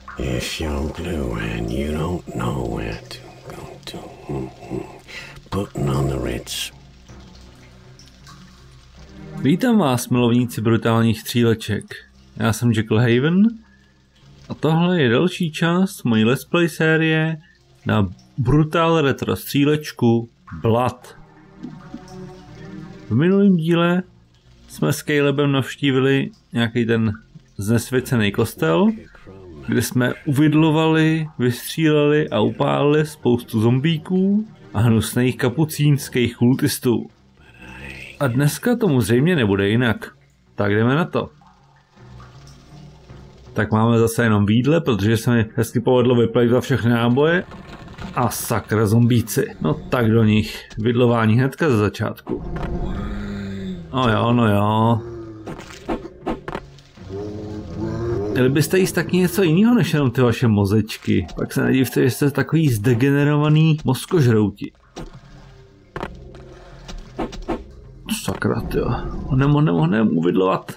If you're blue and you don't know where to go to, putting on the Ritz. Vítám vás, milovníci brutálních stříleček. Já jsem Jekyll Haven a tohle je další část mojí let's play série na brutál retro střílečku Blood. V minulém díle jsme s Calebem navštívili nějaký ten znesvěcený kostel, kde jsme uvidlovali, vystříleli a upálili spoustu zombíků a hnusných kapucínských kultistů. A dneska tomu zřejmě nebude jinak. Tak jdeme na to. Tak máme zase jenom výdle, protože se mi hezky povedlo vyplejtvat všechny náboje. A sakra zombíci. No tak do nich. Vidlování hnedka ze začátku. No jo. Měli byste jíst taky něco jiného než jenom ty vaše mozečky. Pak se nedivte, že jste takový zdegenerovaný mozkožrouti. Sakra, tyjo. Honem uvidlovat.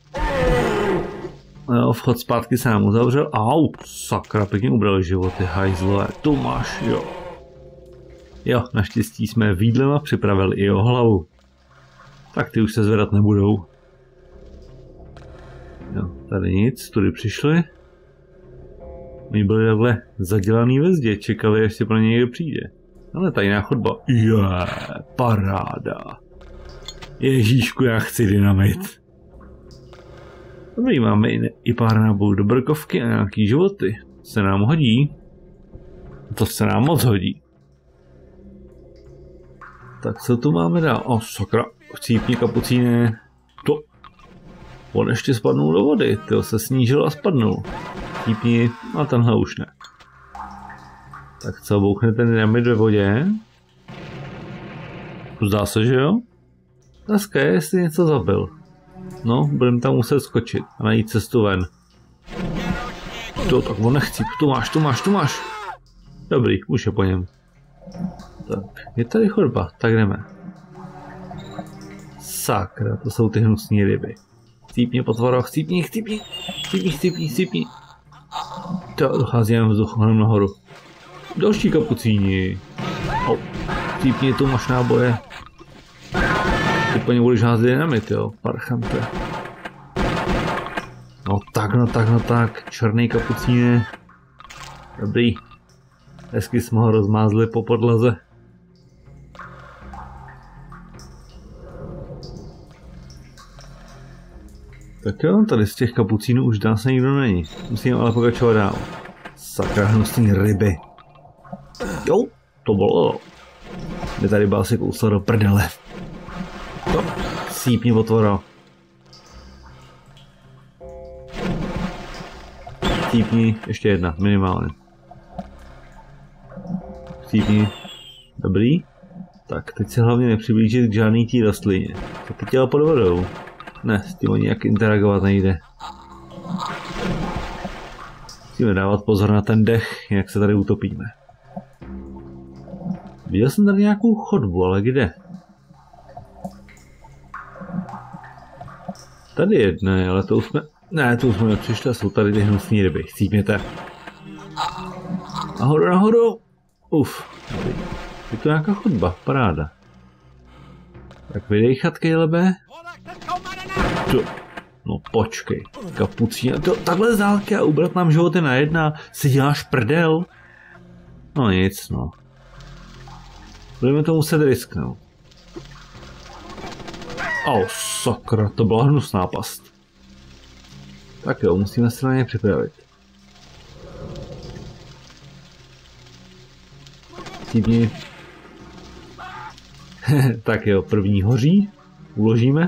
Jo, vchod zpátky se nám uzavřel. Au, sakra, pěkně ubral životy, hajzlové. Tu máš, jo. Jo, naštěstí jsme výdlema připravili i o hlavu. Tak ty už se zvedat nebudou. Jo, tady nic, tudy přišli. Oni byli takhle zadělaný ve zdě, čekali, až si pro ně někdo přijde. Ale tajná chodba. Paráda. Ježíšku, já chci dynamit. Dobrý, máme i pár nábojů do brkovky a nějaký životy. Se nám hodí. To se nám moc hodí. Tak co tu máme dál? O, sakra, chcípni kapucíne. To. On ještě spadnul do vody. Tyho se snížil a spadnul. Chcípni, a tenhle už ne. Tak co, bouchne ten dynamit ve vodě? Zdá se, že jo? Dneska je, jestli něco zabil. No, budeme tam muset skočit a najít cestu ven. To, tak on nechci, tu máš. Dobrý, už je po něm. Tak, je tady chodba, tak jdeme. Sakra, to jsou ty hnusné ryby. Chcípni, potvoro, chcípni. To, docházíme vzduchem nahoru. Další kapucíni. O, chcípni, tu máš náboje. Ty po ně budeš házet dynamit, jo, parchante. No tak, černý kapucíne. Dobrý. Hezky jsme ho rozmázli po podlaze. Tak jo, tady z těch kapucínů už dá se nikdo není. Musíme ale pokračovat dál. Sakra, hnusný ryby. Jo, to bylo. Mě tady byl si kousal do prdele. To, sípni otvora. Sípni, ještě jedna, minimálně. Sípni, dobrý. Tak, teď se hlavně nepřiblížit k žádný té rostlině. Co ty těla pod vodou? Ne, s tím nějak interagovat nejde. Musíme dávat pozor na ten dech, jak se tady utopíme. Viděl jsem tady nějakou chodbu, ale kde? Tady jedna, ale to už jsme... Ne, to už jsme nepřišli, jsou tady ty hnusný ryby. Chcípněte. Nahoru. Uf. Je to nějaká chodba, paráda. Tak vydejchat, Calebe. No počkej, kapucína. Takhle z dálky a ubrat nám životy na jedna. Si děláš prdel? No nic, no. Budeme to muset risknout. Sakra, to byla hnusná past. Tak jo, musíme se na ně připravit. Cítni. Tak jo, první hoří. Uložíme.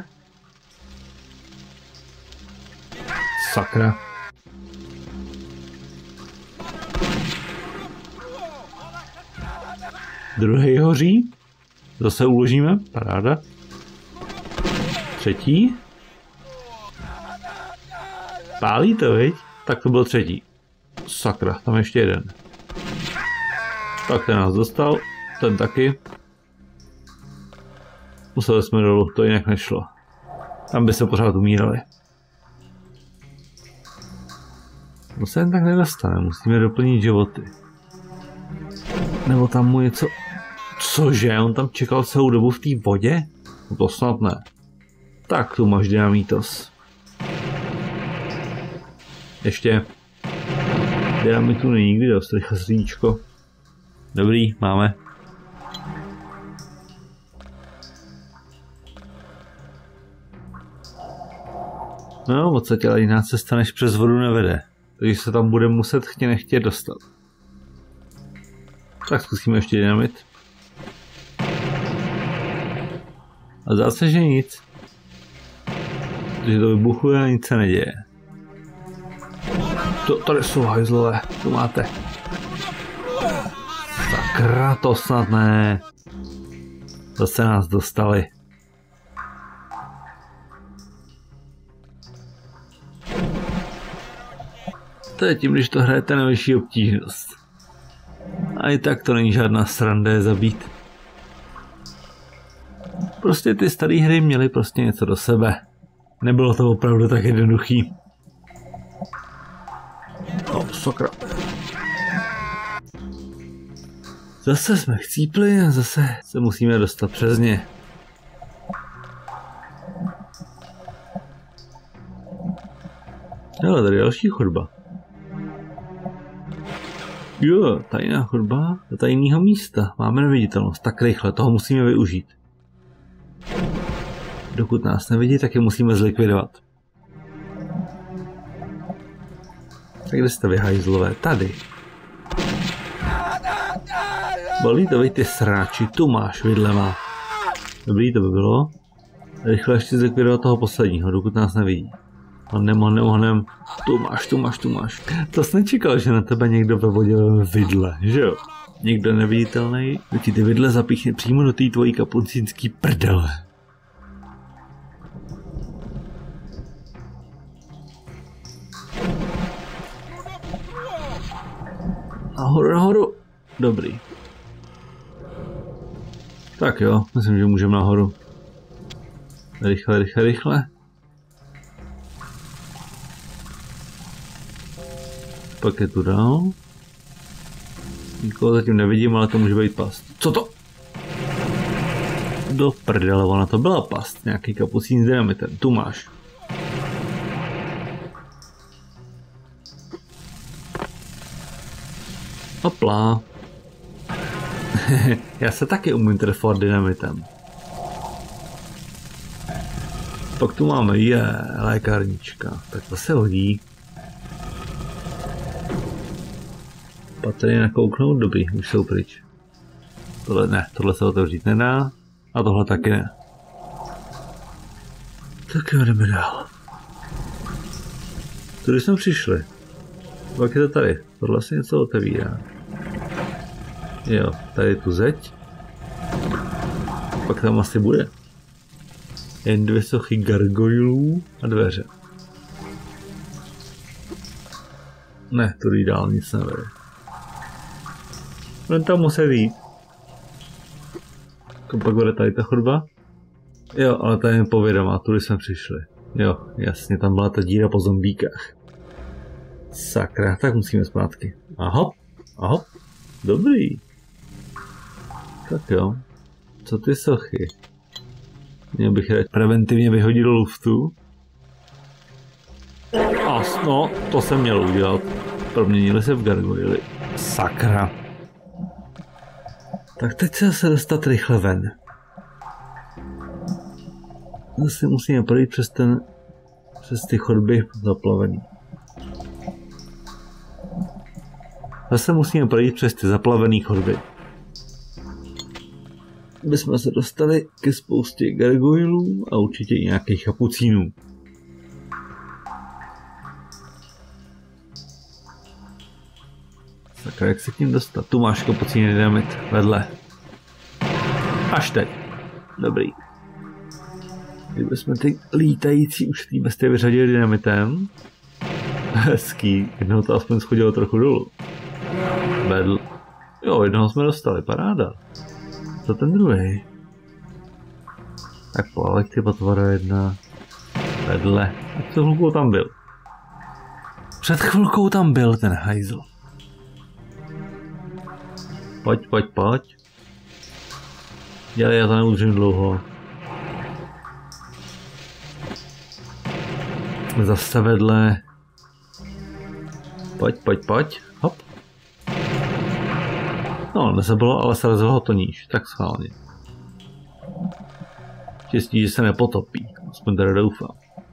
Sakra. Druhý hoří. Zase uložíme. Paráda. Třetí. Pálí to, viď? Tak to byl třetí. Sakra, tam ještě jeden. Tak ten nás dostal. Ten taky. Museli jsme dolů, to jinak nešlo. Tam by se pořád umírali. No se jen tak nedostane, musíme doplnit životy. Nebo tam mu něco... Cože, on tam čekal celou dobu v té vodě? No to snad ne. Tak tu máš dynamitos. Ještě. Dynamitu není nikdy dost, rychle srdíčko. Dobrý, máme. No, v podstatě jiná cesta než přes vodu nevede. Takže se tam bude muset chtě nechtě dostat. Tak zkusíme ještě dynamit. A zase, že nic. Takže to vybuchuje a nic se neděje. Tady jsou hajzlové, tu máte. Sakra, to snad ne. Zase nás dostali. To je tím, když to hrajete na vyšší obtížnost. A i tak to není žádná sranda je zabít. Prostě ty staré hry měly prostě něco do sebe. Nebylo to opravdu tak jednoduchý. Sakra. Zase jsme chcípli a zase se musíme dostat přes ně. Hele, tady je další chodba. Jo, tajná chodba do tajného místa. Máme neviditelnost, tak rychle, toho musíme využít. Dokud nás nevidí, tak je musíme zlikvidovat. Tak kde jste vy hajzlové? Tady. Bolí to, vej ty sráči, tu máš vidlema. Dobrý, to by bylo. Rychle ještě zlikvidovat toho posledního, dokud nás nevidí. Honem. Tu máš. To jsi nečekal, že na tebe někdo ve vodě vidle, že jo? Někdo neviditelný, ti ty vidle zapíchne přímo do té tvojí kapucínský prdele. Nahoru. Dobrý. Tak jo, myslím, že můžeme nahoru. Rychle. Pak je tu dál. Nikoho zatím nevidím, ale to může být past. Co to? Do prdele, ona to byla past. Nějaký kapucín s dynamitem. Tu máš. Hopla. Já se taky umím trefovat dynamitem. Pak tu máme, lékárnička. Tak to se hodí. Baterie nakouknout, dobrý, už jsou pryč. Tohle se otevřít nedá. A tohle taky ne. Tak jo, jdeme dál. Tudy jsme přišli. Pak je to tady. Tohle se něco otevírá. Jo, tady je tu zeď. Pak tam asi bude. Jen 2 sochy gargoylů a dveře. Ne, tudy dál nic nevede. Jen tam musí jít. Pak bude tady ta chodba. Jo, ale tady je povědomá, tudy jsme přišli. Jo, jasně, tam byla ta díra po zombíkách. Sakra, tak musíme zpátky. Aha. Dobrý. Tak jo. Co ty sochy? Měl bych rád preventivně vyhodil luftu. No, to jsem měl udělat. Proměnili se v gargoyly. Sakra. Tak teď se zase dostat rychle ven. Zase musíme projít přes ty chodby zaplavený. Zase musíme projít přes ty zaplavené chodby. Aby jsme se dostali ke spoustě gargoylů a určitě i nějakých kapucínů. Sakra, jak se k ním dostat? Tu máš kapucíny dynamit vedle. Až teď. Dobrý. Kdyby jsme ty lítající už té bestie vyřadili dynamitem. Hezký. Jednoho to aspoň schodilo trochu dolů. Vedl. Jo, jednoho jsme dostali, paráda. Co ten druhý? Tak po elektripotvora jedna. Vedle. A co hlubo tam byl? Před chvilkou tam byl ten hajzl. Pojď. Já to neudržím dlouho. Zase vedle. Pojď. Hop. No, nezabilo, ale srazilo ho to níž. Tak schválně. Štěstí, že se nepotopí. Aspoň teda doufám.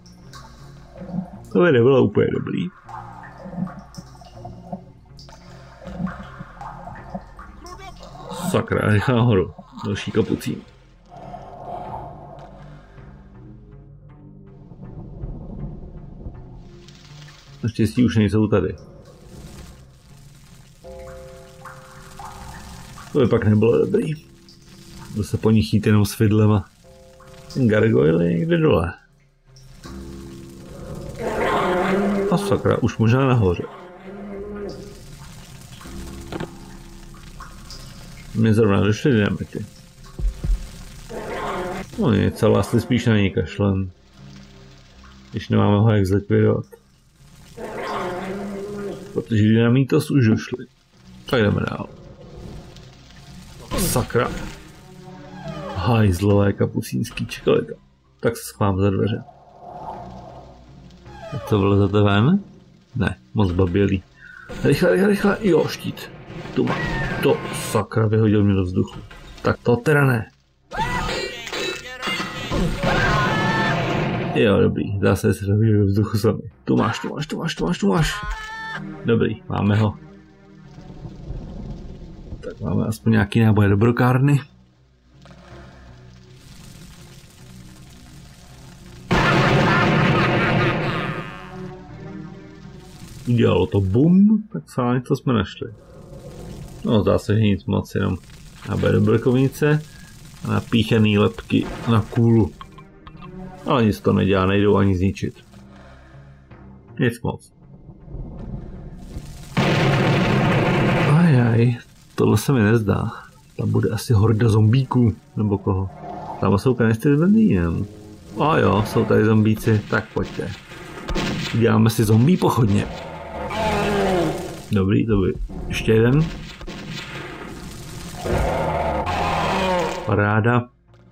To by nebylo úplně dobrý. Sakra, rychle nahoru. Další kapucín. Naštěstí už nejsou tady. To by pak nebylo dobrý. Budu se po nich jít jenom s fidlema. Ten gargoyle je někde dole. A sakra, už možná nahoře. Mě zrovna došly dynamity. No nic, ale asi spíš na něj kašlem. Když nemáme ho jak zlikvidovat. Protože dynamitos už došly. Tak jdeme dál. Sakra. Hajzlové kapucínský, čekali to. Tak se schvám za dveře. Tak to vylezete ven? Ne, moc babělý. Rychle, jo, štít. Tu má. To, sakra, vyhodil mě do vzduchu. Tak to teda ne. Jo, dobrý, zase se vyhodil do vzduchu sami. Tu máš. Dobrý, máme ho. Tak máme aspoň nějaký náboje do brokárny. Udělalo to bum, tak sále to jsme našli. No zdá se, že nic moc, jenom náboje do brokovnice a napíchaný lepky na kůlu. Ale nic to nedělá, nejdou ani zničit. Nic moc. Ajaj, tohle se mi nezdá. Tam bude asi horda zombíků, nebo koho. Tam jsou kanistry s benzínem. A jo, jsou tady zombíci, tak pojďte. Uděláme si zombí pochodně. Dobrý. Ještě jeden. Paráda.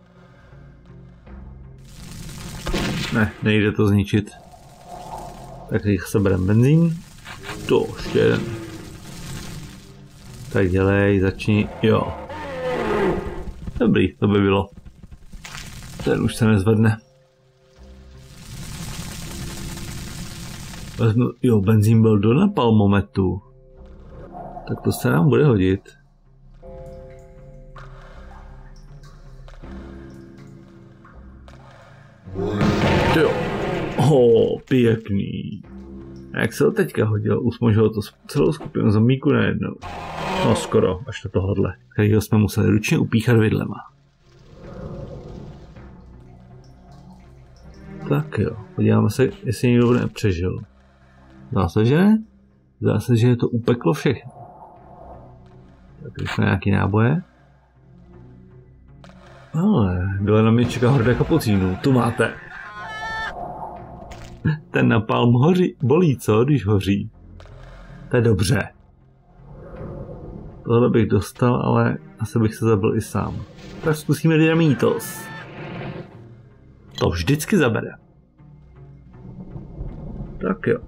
Ne, nejde to zničit. Tak rychle sebereme benzín. To, ještě jeden. Tak dělej, začni, jo. Dobrý, to by bylo. Ten už se nezvedne. Jo, benzín byl do napalmometu. Tak to se nám bude hodit. Jo. Pěkný. A jak se to teďka hodil, usmožilo to celou skupinu zombíků najednou. No skoro, až do tohohle, kterýho jsme museli ručně upíchat vidlema. Tak jo, podíváme se, jestli někdo nepřežil. Zdá se, že ne? Zdá se, že je to upeklo všechno. Tak rychle nějaký náboje. Ale dole na mě čeká horda kapucínů, tu máte. Ten napalm hoří, bolí co, když hoří? To je dobře. Tohle bych dostal, ale asi bych se zabil i sám. Tak zkusíme dynamitos. To vždycky zabere. Tak jo.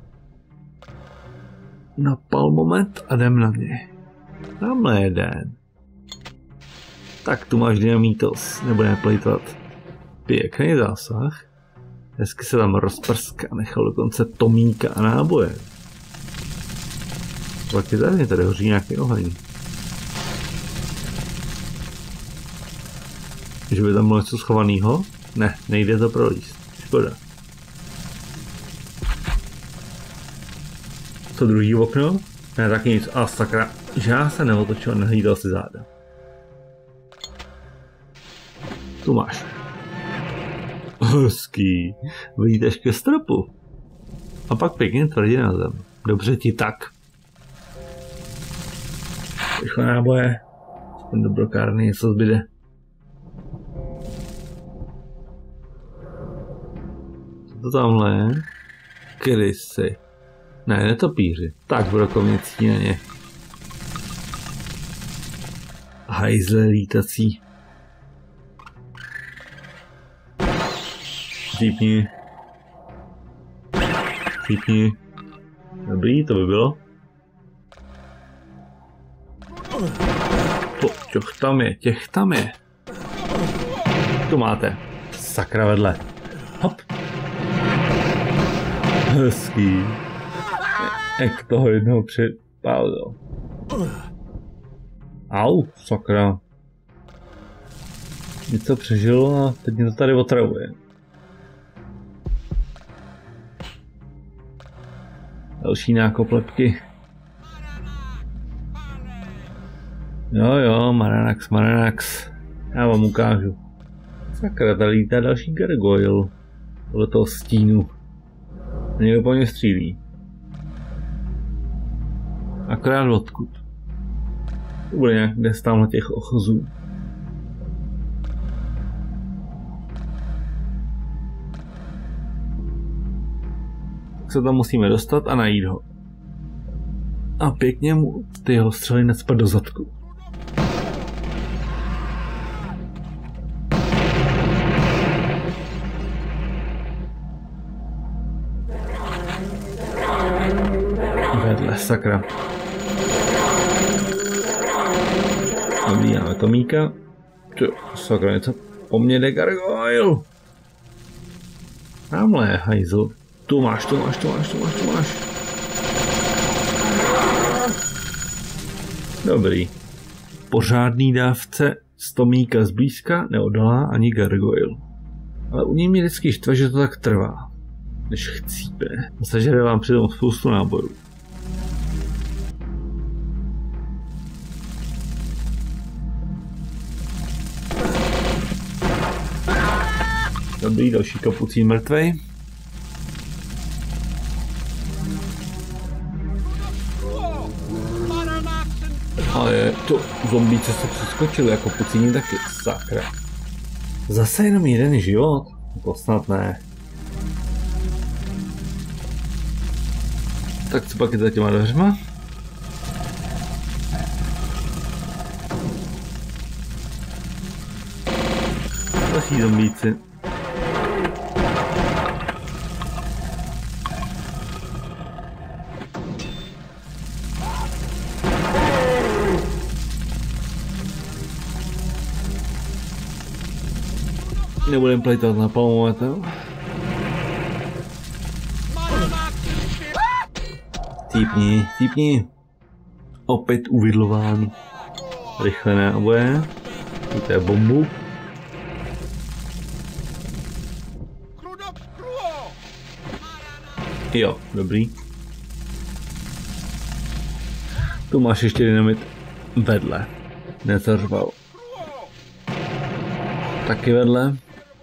Napalm moment a jdem na ně. Tamhle jeden. Tak tu máš dynamitos, nebudeme plejtvat. Pěkný zásah. Hezky se tam rozprská, nechal dokonce tomíka a náboje. Taky tady hoří nějaký oheň. Že by tam bylo něco schovaného? Ne, nejde to prolíst. Škoda. Co druhý okno? Ne, taky nic. A sakra, že já se neotočil, nehlídal si záda. Tu máš. Hezký. Vyjdeš ke stropu. A pak pěkně tvrdě na zem. Dobře ti tak. Rychle náboje. Aspoň do brokárny něco zbyde. Co to tamhle je? Krysy. Ne, netopíři. Tak brokovnicí na ně. Hajzle lítací. Típni. Típni. Dobrý, to by bylo. Těch tam je. Tu máte. Sakra vedle. Hop. Hezký. Jak toho jednoho připálil. Au, sakra. Něco přežilo a teď mě to tady otravuje. Další nákoplepky. Jo, Maranax. Já vám ukážu. Sakra, tady lítá další gargoyle. Podle toho stínu. A někdo po mě střílí. Akorát odkud. To bude nějak kde stále těch ochozů. Tak se tam musíme dostat a najít ho. A pěkně mu ty jeho střely necpat do zadku. Vedle, sakra. Dobíjáme Tomíka. Sakra, něco po mně jde gargoyle. Tamhle, hajzl. Tu máš. Dobrý. Pořádný dávce z Tomíka zblízka neodolá ani gargoyle. Ale u něj mě vždycky štve, že to tak trvá. Než chcípe. Sežere vám přitom spoustu nábojů. Dobrý, další kapucín mrtvej. Ale to zombíce se přeskočili jako kapucíni taky, sakra. Zase jenom jeden život? To snad ne. Tak co pak je za těma dveřma? Další zombíci. Nebudem plejtat na palmometel. Típni. Opět uvidlován. Rychle náboje. To je bombu. Jo, dobrý. Tu máš ještě dynamit vedle. Nezařval. Taky vedle.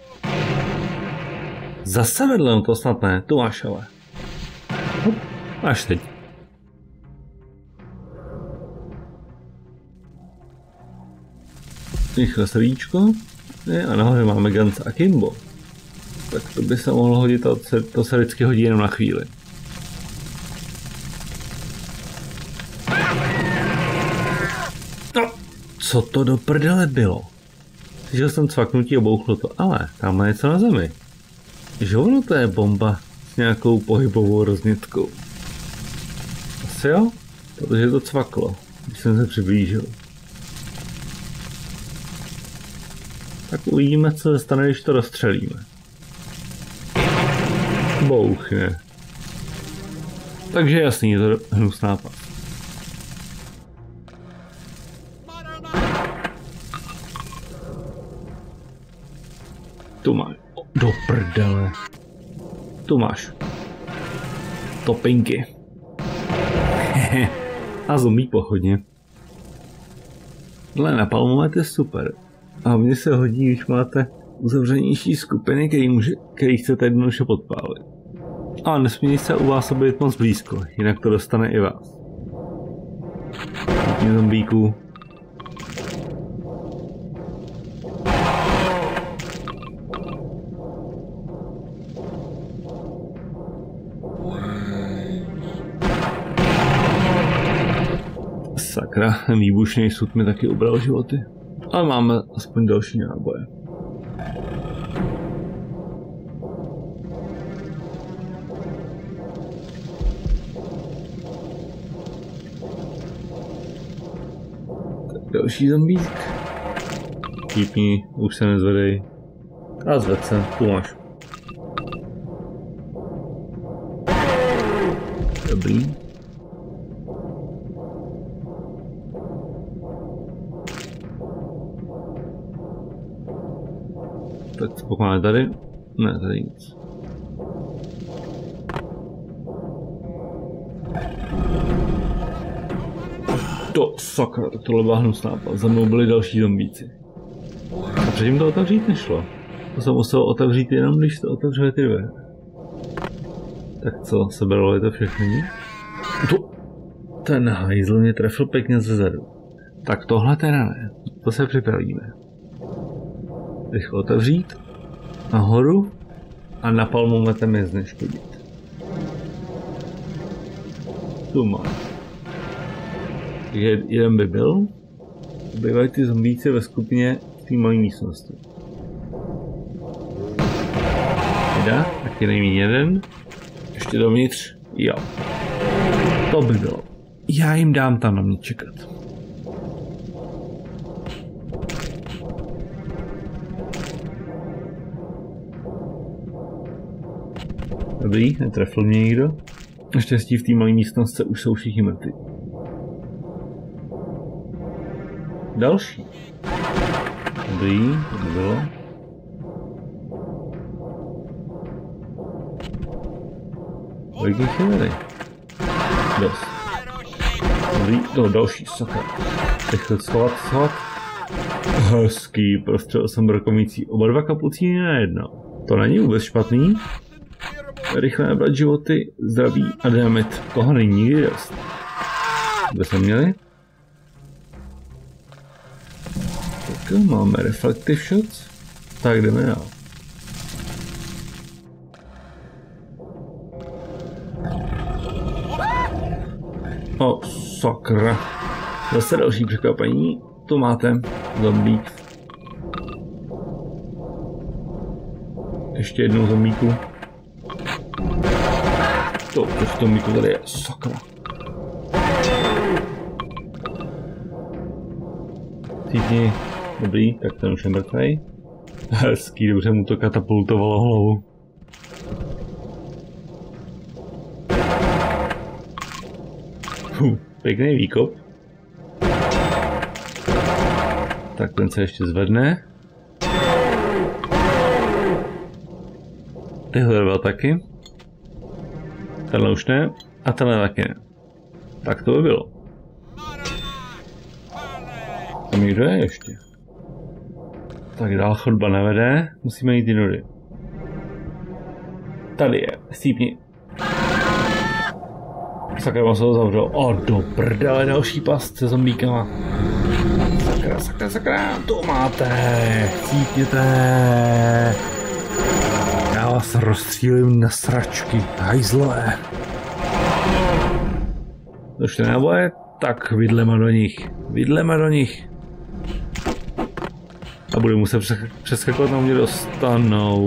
Zase vedle, no to snad ne. Tu máš ale. Hop, máš teď. Rychle srdíčko. A nahoře máme Gans a Kimbo. Tak to by se mohlo hodit, to se vždycky hodí jenom na chvíli. No, co to do prdele bylo? Slyšel jsem cvaknutí a bouchlo to, ale tam je něco na zemi. Že ono to je bomba s nějakou pohybovou roznětkou. Asi jo, protože to cvaklo, když jsem se přiblížil. Tak uvidíme, co se stane, když to rozstřelíme. Bouchne. Takže jasný, je to hnusná pas. Tu máš. Do prdele. Tu máš. Topinky. A zombí pochodně. Dle na palmomet je super. A mně se hodí, když máte uzavřenější skupiny, který chcete jednoduše podpálit. A nesmí se u vás být moc blízko, jinak to dostane i vás. Hodně zombíků. Sakra, výbušný sud mi taky ubral životy. Ale máme aspoň další náboje. Tak další zombík. Típni, už se nezvedej. A zved se, tu máš. Dobrý. Tak co máme tady? Ne, tady nic. To sakra, tak tohle byla hnusná. Za mnou byli další zombíci. A předtím to otevřít nešlo. To jsem musel otevřít jenom, když to otevřeli ty dveře. Tak co, sebralo je to všechno? Ten hajzl mě trefil pěkně ze zadu. Tak tohle teda ne. To se připravíme. Rychle otevřít. Nahoru. A napalmometem je zneškodit. Tu mám. Jeden by byl. Bývají ty zombíci ve skupině v té malé místnosti. Jde, taky nejmíň jeden. Ještě dovnitř. Jo. To by bylo. Já jim dám tam na mě čekat. Dobrý, netrefil mě nikdo. Naštěstí v té malé místnosti už jsou všichni mrtví. Další. Dobrý, to by bylo. Kolik jich je tady? Dost. Dobrý, další, sakra. Rychle schovat. Hezký, prostřel jsem brokomící oba dva kapucíny na jedno. To není vůbec špatný. Rychle nabrat životy, zdraví a dynamit. Toho není nikdy dost. Kde jsme měli? Tak máme reflective shots. Tak jdeme dál. O, sakra. Zase další překvapení. Tu máte. Zombík. Ještě jednou zombíku. To zombíku tady je. Sakra. Cítni. Dobrý, tak ten už je mrtvej. Hezký, dobře mu to katapultovalo hlavu. Pěkný výkop. Tak ten se ještě zvedne. Tyhle dva taky. Tenhle už ne. A tenhle taky ne. Tak to by bylo. Tam někdo je ještě. Tak dál chodba nevede. Musíme jít jinudy. Tady je. Stýpni. Sakra, mám se to zavřel. O, do prdele, další past se zombíkama. Sakra, to máte. Cítněte. Já vás rozstřílím na sračky, hajzlové. Už to neboje? Tak vidleme do nich. A budu muset přeskakovat, na mě dostanou.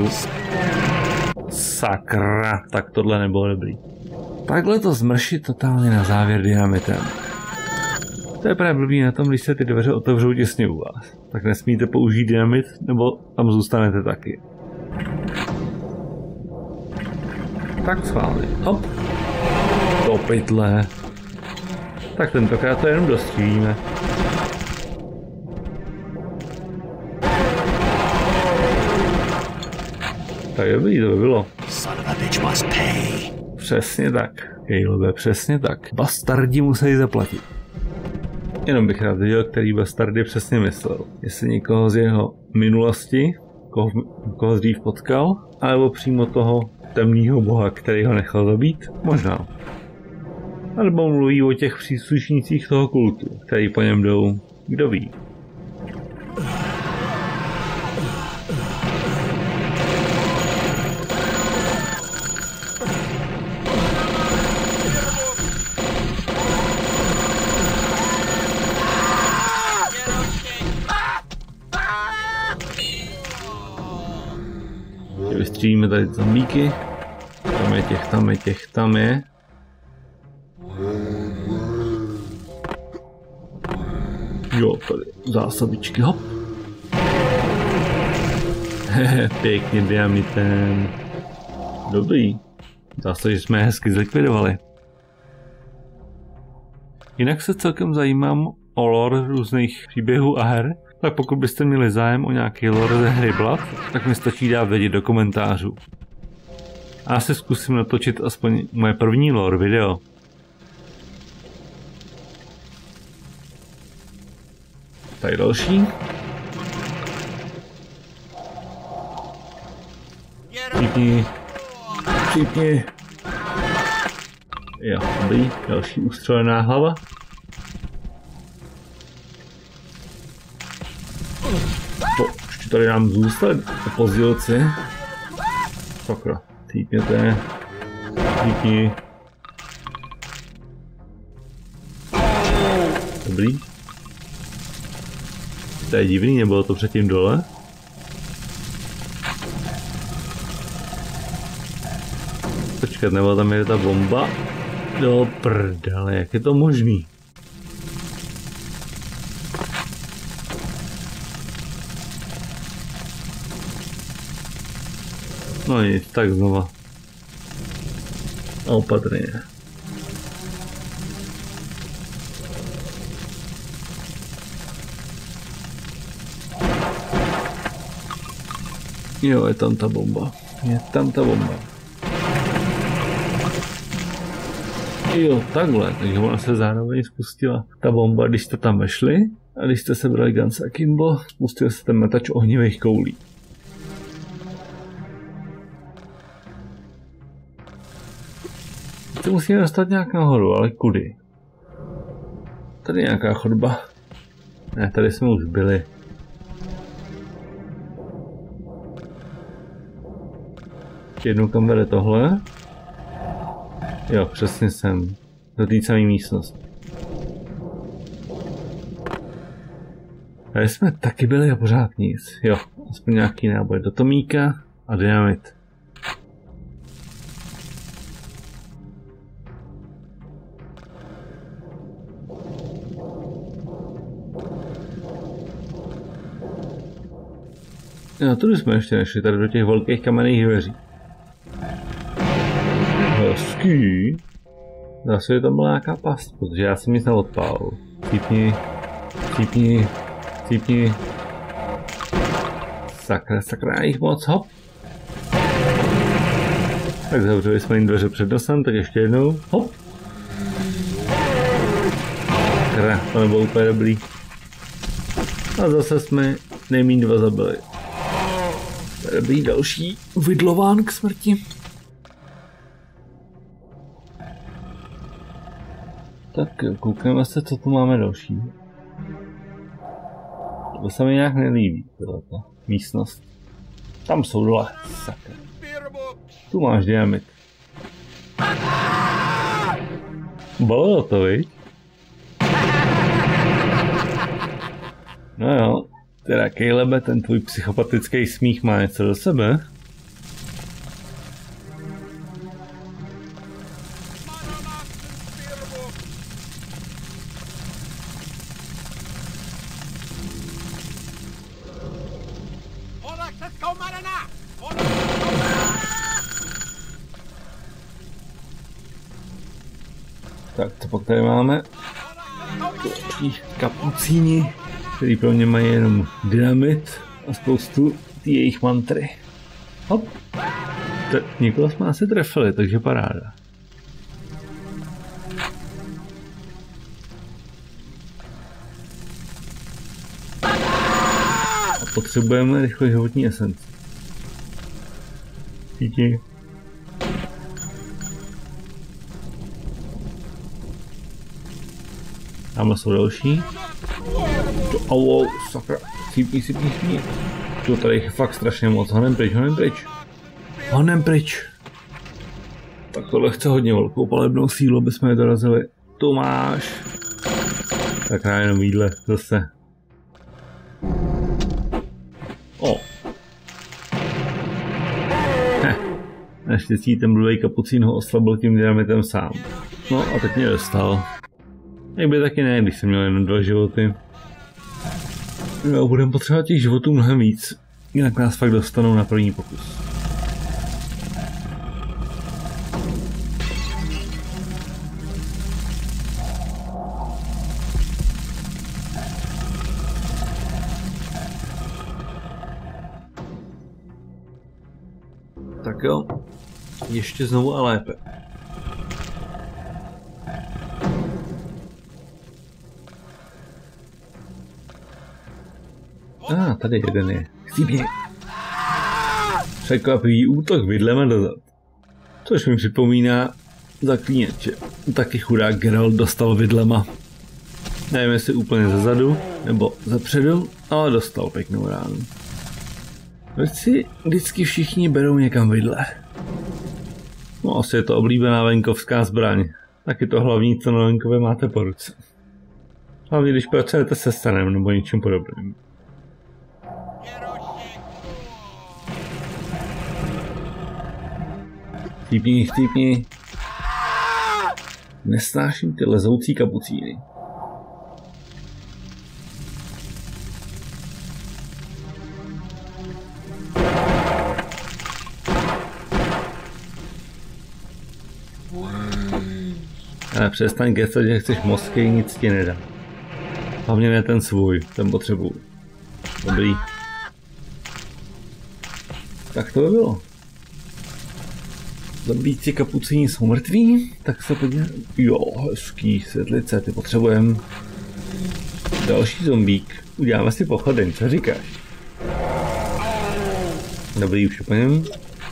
Sakra, tak tohle nebylo dobrý. Takhle to zmršit totálně na závěr dynamitem. To je právě blbý na tom, když se ty dveře otevřou těsně u vás. Tak nesmíte použít dynamit, nebo tam zůstanete taky. Tak schválně. Hop. Do pytle. Tak tentokrát to jenom dostřílíme. Tak dobrý, to by bylo. Přesně tak. Calebe, přesně tak. Bastardi musí zaplatit. Jenom bych rád viděl, který bastardy přesně myslel. Jestli někoho z jeho minulosti, koho dřív potkal, anebo přímo toho temného boha, který ho nechal zabít? Možná. A nebo mluví o těch příslušnících toho kultu, který po něm jdou, kdo ví. Střílíme tady zombíky. Tam je. Jo, tady zásobičky, hop. Hehe, pěkně dynamitem. Dobrý. Zase, že jsme je hezky zlikvidovali. Jinak se celkem zajímám o lore různých příběhů a her, tak pokud byste měli zájem o nějaký lore ze hry Blood, tak mi stačí dát vědět do komentářů. A já si zkusím natočit aspoň moje první lore video. Tady další. Všichni. Jo, dobrý, další ustřelená hlava. Ještě tady nám zůstali opozdělci. Sakra, týpněte. Týpni. Dobrý. To je divný, nebylo to předtím dole? Počkat, nebo tam je ta bomba? Do prdele, jak je to možný? No nic, tak znova. Opatrně. Jo, je tam ta bomba. Jo, takhle, takže ona se zároveň spustila ta bomba, když jste tam vešli a když jste sebrali Guns Akimbo, spustil se ten metač ohnivých koulí. To musíme dostat nějak nahoru, ale kudy? Tady je nějaká chodba. Ne, tady jsme už byli. Jednou kam vede tohle. Jo, přesně jsem. Do té samé místnosti. Tady jsme taky byli a pořád nic. Jo, aspoň nějaký náboj do Tomíka a dynamit. No, tudy jsme ještě nešli, tady do těch velkých kamenných dveří. Hezký. Zase tam byla nějaká past, protože já jsem nic neodpálil. Cípni. Sakra, jich moc, hop. Tak zavřeli jsme jim dveře před nosem, tak ještě jednou, hop. Sakra, to nebylo úplně dobrý. A zase jsme nejmíň 2 zabili. Dobrý, další vidlován k smrti. Tak koukneme se, co tu máme další. To se mi nějak nelíbí, tato místnost. Tam jsou dole, sakra. Tu máš dynamit. Bolelo to, viď? No jo, teda Calebe, ten tvůj psychopatický smích má něco do sebe. Tak, co pak tady máme? Kapucíni, který pro mě mají jenom dynamit a spoustu jejich mantry. Hop! Někoho jsme asi trefili, takže paráda. A potřebujeme rychle životní esenci. Díky. Tamhle jsou další. Au, sakra. Sípni. To tady je fakt strašně moc. Honem pryč. Tak tohle chce hodně velkou palebnou sílu, aby jsme je dorazili. Tu máš. Tak já jenom jídle zase. Naštěstí ten blbej kapucín ho oslabil tím dynamitem sám. No a teď mě dostal. Jak by taky ne, když jsem měl jen 2 životy. No, budeme potřebovat těch životů mnohem víc, jinak nás fakt dostanou na první pokus. Tak jo, ještě znovu a lépe. Tady jeden je. Chcípně. Překvapivý útok vidlema dozad. Což mi připomíná zaklínače. Taky chudák Geralt dostal vidlema. Nevím jestli úplně zezadu, nebo zepředu, ale dostal pěknou ránu. Proč si vždycky všichni berou někam vidle? No asi je to oblíbená venkovská zbraň. Taky to hlavní, co na venkově máte po ruce. Hlavně když pracujete se stanem nebo něčím podobným. Chcípni. Nesnáším ty lezoucí kapucíny. Ale přestaň kecat, že chceš mozky, nic ti nedá. Hlavně ne ten svůj, ten potřebuji. Dobrý. Tak to by bylo. Zabíjci kapucíni jsou mrtví, tak se podívám. Jo, hezký světlice, ty potřebujeme. Další zombík. Uděláme si pochodeň, co říkáš? Dobrý, už úplně.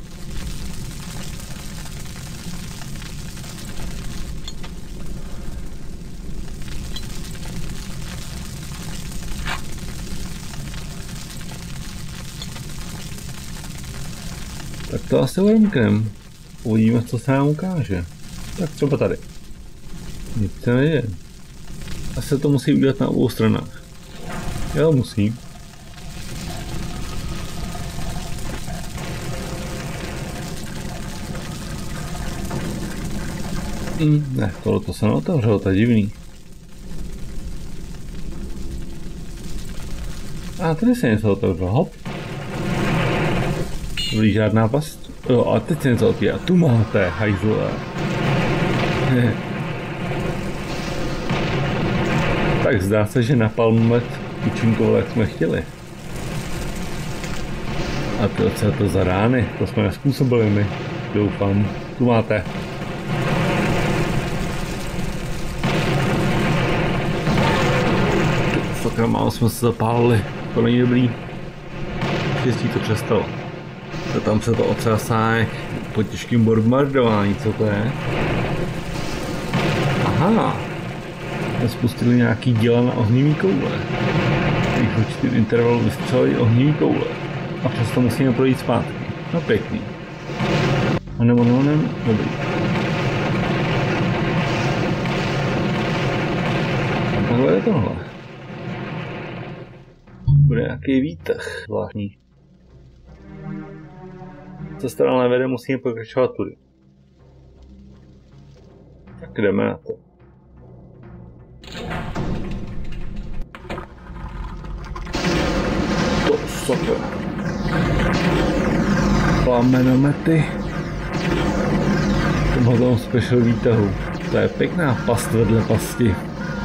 Tak to asi odemknem. Uvidíme, co se nám ukáže. Tak třeba tady. Nic se neděje. Asi to musí udělat na obou stranách. Jo, musí. Ne, tohle se neotevřelo, to je divný. A tady se něco otevřelo, hop. Dobrý, žádná past. Jo, a teď se něco otvírá. Tu máte, hajzlové. Tak zdá se, že napalmet účinkoval, jak jsme chtěli. A to, co je to za rány? To jsme nezpůsobili my. Doufám. Tu máte. Sakra, málo jsme se zapálili. To není dobrý. Štěstí to přestalo. To tam se to otřásá po těžkým bombardování, co to je? Aha! Spustili nějaký díla na ohnivý koule. Když určitý interval vystřelili ohnivý koule. A přesto musíme projít zpátky. No pěkný. Onem. Dobrý. A takhle je tohle. Bude nějaký výtah zvláštní. Cesta na nevede, musíme pokračovat tudy. Tak jdeme na to. To super. Plamenomety. Tomhle special výtahu. To je pěkná past vedle pasti.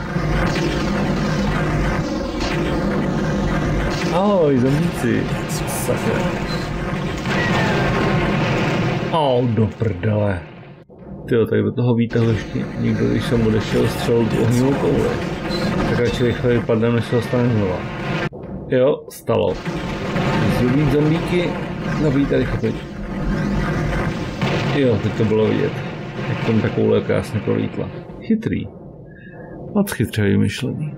Ahoj, zombíci. Sakra. Do prdele. Tyjo, tak do toho výtahu ještě někdo, když jsem odešel, střelil tu ohnivou kouli. Tak radši rychle vypadne, než se dostane znova. Jo, stalo. Zubít zombíky, nabíjí tady chopiť. Jo, teď to bylo vidět. Jak tam ta koule krásně prolítla. Chytrý. Moc chytře vymyšlený.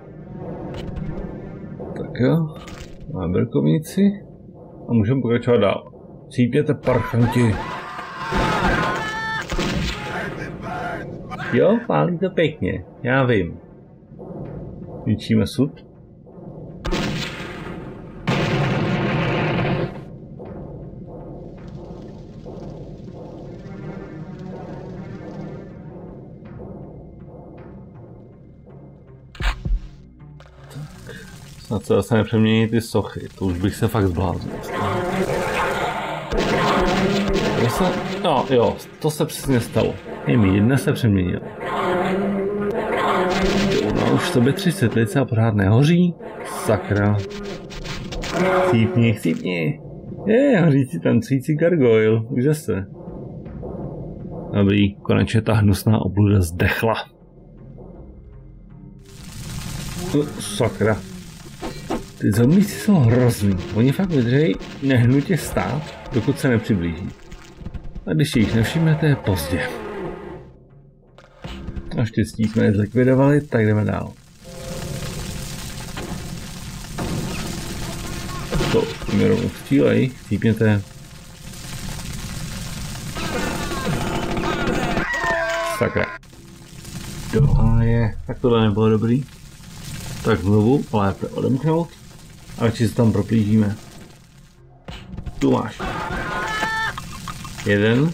Tak jo, máme brkovnici a můžeme pokračovat dál. Cípněte, parchanti. Jo, pálí to pěkně, já vím. Zničíme sud. A co se nepřemění ty sochy, to už bych se fakt zbláznil. No jo, to se přesně stalo. I mi jedna se přeměnila. No už sobě 3 světlice a pořád nehoří. Sakra. Chcípni. Hořící tancující gargoyle, už zase. Dobrý, konečně ta hnusná obluda zdechla. Sakra. Ty zombíci jsou hrozný. Oni fakt vydržejí nehnutě stát, dokud se nepřiblíží. A když jich nevšimnete, je pozdě. Naštěstí jsme je zlikvidovali, tak jdeme dál. To, mě rovnou střílej, chcípněte. Sakra. Tak tohle nebylo dobrý. Tak znovu lépe odemknout. A radši se tam proplížíme. Tu máš. Jeden.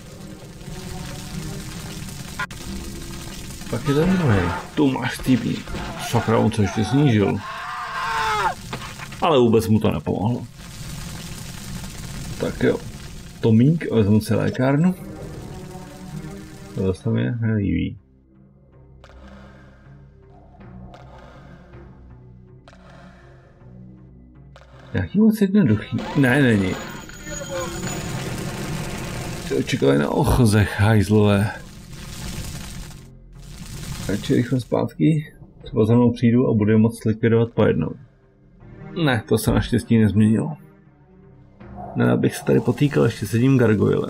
Pak je ten druhý. Tu máš týpí. Sakra, on se ještě snížil. Ale vůbec mu to nepomohlo. Tak jo. Tomík, vezmu si lékárnu. To se mi nelíbí. Jaký moc jednoduchý? Ne, není. Čekali na ochozech, hajzlové. Radši rychle zpátky. Třeba za mnou přijdu a budu moc likvidovat po jednou. Ne, to se naštěstí nezměnilo. Ne, abych se tady potýkal ještě s jedním gargoylem.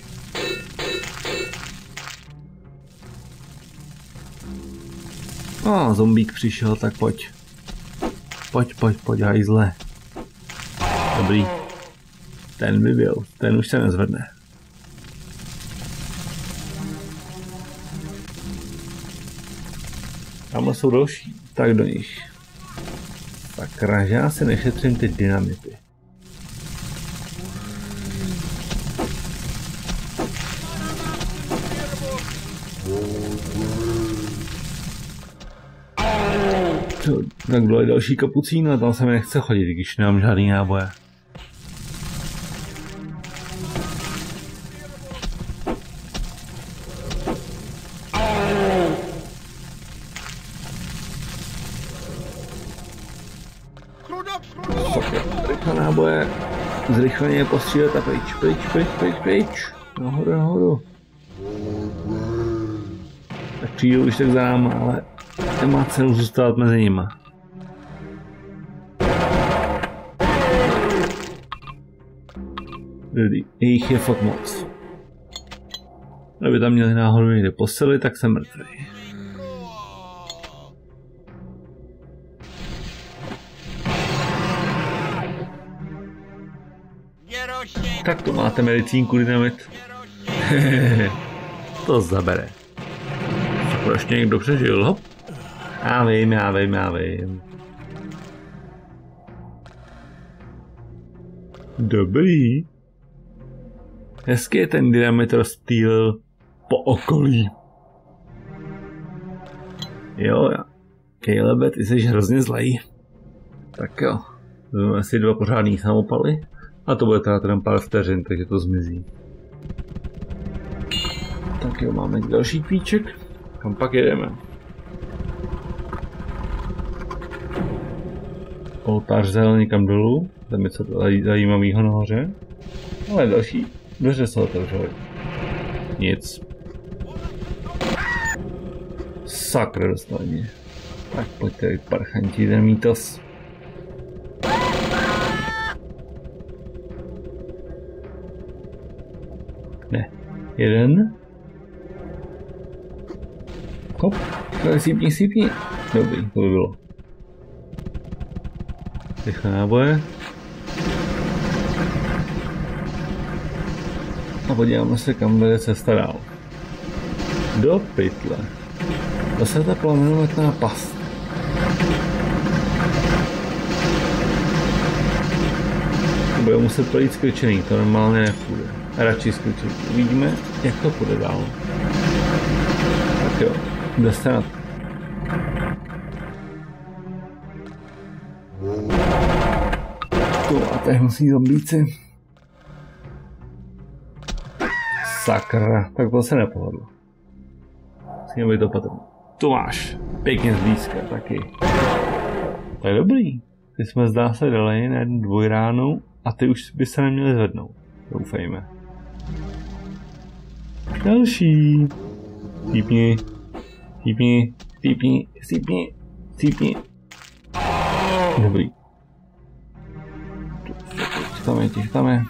Zombík přišel, tak pojď. Pojď, hajzle. Dobrý. Ten by byl, ten už se nezvedne. Tamhle jsou další, tak do nich. Sakra, že já si nešetřím ty dynamity. Tak dole je další kapucín a tam se mi nechce chodit, když nemám žádný náboje. Rychle náboje, zrychleně je postřílet a pryč. Nahoru. Tak přijdu už tak za náma, ale nemá cenu zůstat mezi nima. Jejich je fakt moc. Kdyby tam měli náhodou někde posily, tak jsem mrtvý. Tak to máte medicínku dynamit. To zabere. Tak ještě někdo přežil, hop. Já vím. Dobrý. Hezky je ten dynamit rozptýlil po okolí. Jo. Calebe, ty jsi hrozně zlej. Tak jo. Vezmeme si 2 pořádný samopaly. A to bude teda ten pár vteřin, takže to zmizí. Tak jo, máme další kvíček. Kam pak jedeme? Oltář zel někam dolů. Tam je co zajímavého nahoře. Ale další dveře se otevřely. Nic. Sakra, dostali mě. Tak pojďte, parchanti, ten mýtos. Ne. Jeden. Hop. Tak sípni. Dobrý, to by bylo. Rychle náboje. A podíváme se, kam vede cesta dál. Do pytle. Zase ta plamenometná past. Bude muset projít skryčený, to normálně nepůjde. Radši skryčený. Uvidíme, jak to půjde dál. Tak jo, jde se na to. Tady musí zombíci. Sakra, tak to se nepovedlo. Musíme být opatrný. Tu máš, pěkně zblízka taky. To je dobrý. Ty jsme zdá se dali na jednu dvojránu a ty už by se neměli zvednout. Doufejme. Další. Cípni. Cípni. Cípni. Cípni. Cípni. Dobrý. Tam je.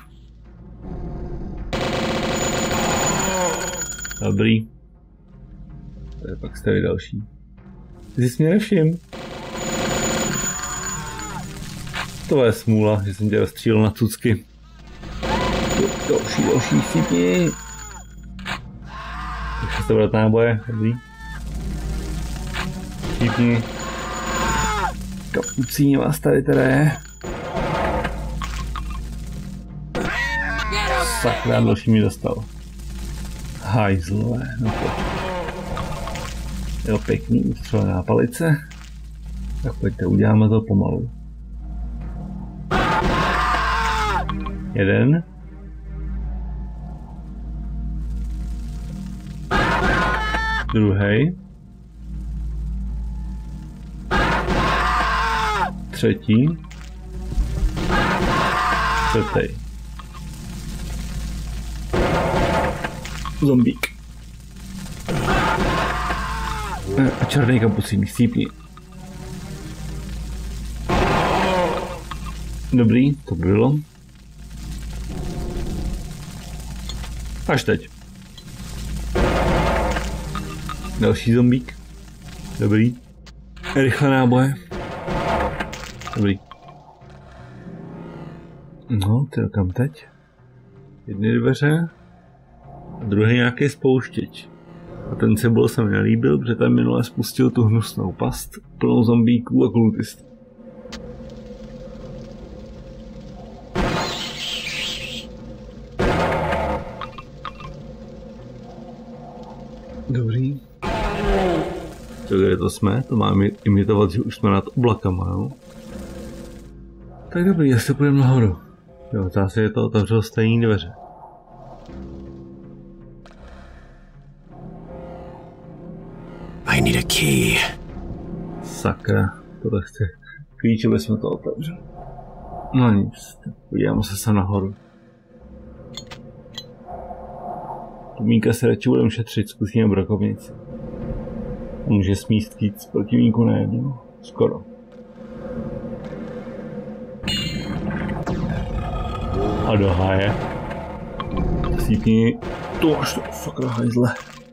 Dobrý. To je pak tady další. Ty jsi mě nevšim. To je smůla, že jsem tě rozstřílel na cucky. Další, cípni. Ještě se vrát náboje, dobrý. Cípni. Kapucíně vás tady teda je. Sakra, další mi dostal. Hajzlové, no pojď. Jo, pěkný, ustřelená palice. Tak pojďte, uděláme to pomalu. Jeden. Druhej. Třetí. Čtvrtý. Zombík. A černý kapucín, cípni. Dobrý, to bylo. Až teď. Další zombík. Dobrý. Rychle náboje. Dobrý. No, ty kam teď? Jedny dveře. A druhý nějaký spouštěč. A ten symbol se mi nelíbil, protože tam minule spustil tu hnusnou past plnou zombíků a kultistů. Dobrý. Co kde to jsme? To máme imitovat, že už jsme nad oblakama, jo? Tak dobrý, jestli půjdeme nahoru. Jo, zase je to otevřelo stejné dveře. I need a key. Sakra, tohle chce klíč, aby jsme to otevřeli. No nic, podíváme se nahoru. Tomínka se radši budeme šetřit, zkusíme brokovnici. Může smíst víc protivníků na jednu. Skoro. A do háje. Sípni. To až to sakra hajzle.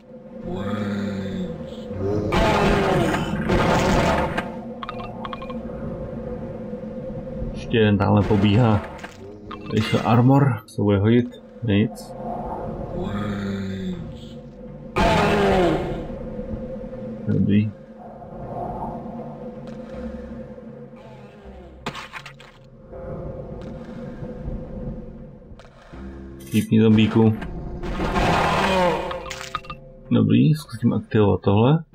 Ještě jeden tamhle pobíhá. Rychle armor. Se bude hodit. Nic. Dobrý. Típni zombíku. Dobrý, zkusím aktivovat tohle.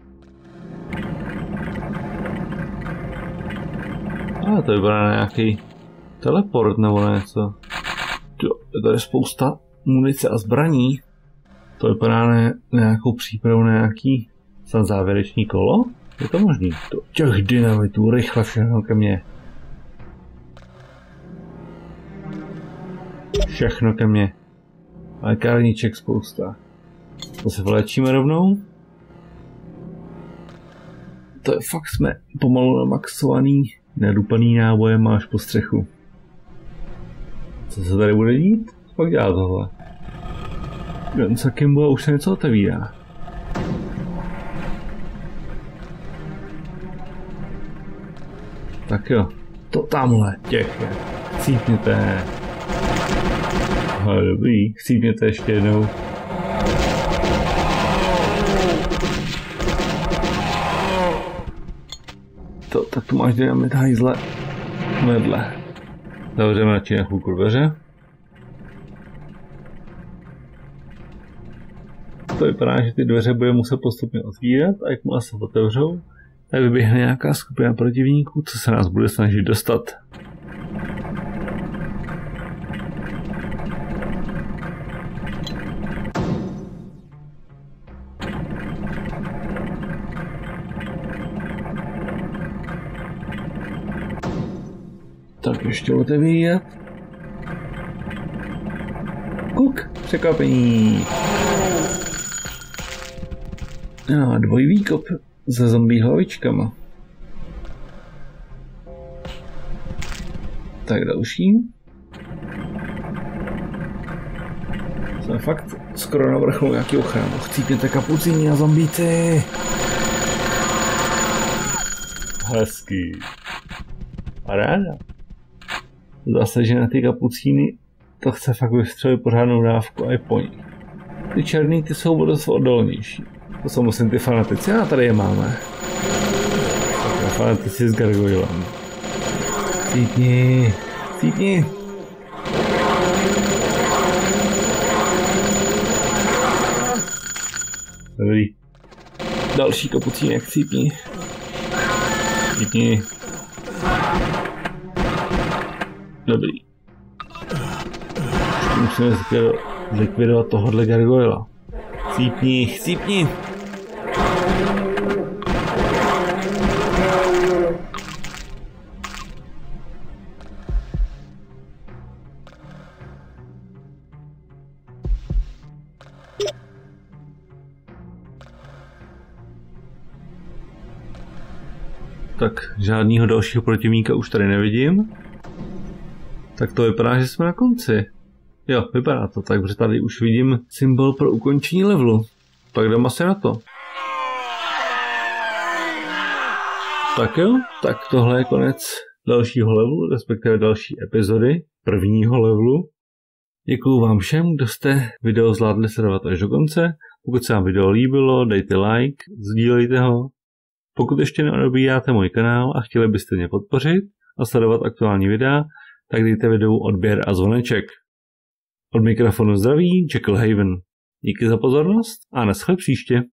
A to vypadá na nějaký teleport nebo něco. Jo, je tady spousta munice a zbraní. To vypadá na nějakou přípravu na nějaký závěrečný kolo? Je to možný? To těch dynamitů, rychle všechno ke mně. Všechno ke mně. Lékárníček spousta. To se vléčíme rovnou? To je fakt, jsme pomalu namaxovaný, nedupaný nábojem až po střechu. Co se tady bude dít? Co pak dělá tohle? Jen za Kimbo a už se něco otevírá. Tak jo, to tamhle, těch je. Cípněte. Aha, dobrý, cípněte ještě jednou. Tak tu máš dynamit hajzle. Vedle. Zavřeme radši na chvilku dveře. To vypadá, že ty dveře bude muset postupně otvírat a jakmile se otevřou, tak vyběhne nějaká skupina protivníků, co se nás bude snažit dostat. Tak ještě otevírat. Kuk, překvapení. No, dvojí výkop se zombie hlavičkama. Tak další. Jsme fakt skoro na vrcholu nějaký ochranu. Chcípněte kapucíni na zombíci. Hezký. Paráda. Zase, že na ty kapucíny to chce fakt vystřelit pořádnou dávku a je po nich. Ty černý, ty jsou dost odolnější. To jsou musím ty fanatici, a tady je máme. Tak fanatici s gargoylem. Cítni, cítni. Dobrý. Další kapucínek, cítni. Cítni. Dobrý. Musíme zlikvidovat tohohle gargoyla. Cítni, cítni. Tak žádného dalšího protivníka už tady nevidím. Tak to vypadá, že jsme na konci. Jo, vypadá to tak, protože tady už vidím symbol pro ukončení levelu. Tak jdem asi na to. Tak jo, tak tohle je konec dalšího levelu, respektive další epizody prvního levelu. Děkuju vám všem, kdo jste video zvládli sledovat až do konce. Pokud se vám video líbilo, dejte like, sdílejte ho. Pokud ještě neodebíráte můj kanál a chtěli byste mě podpořit a sledovat aktuální videa, tak dejte videu odběr a zvoneček. Od mikrofonu zdraví Jekyll Haven. Díky za pozornost a naschle příště.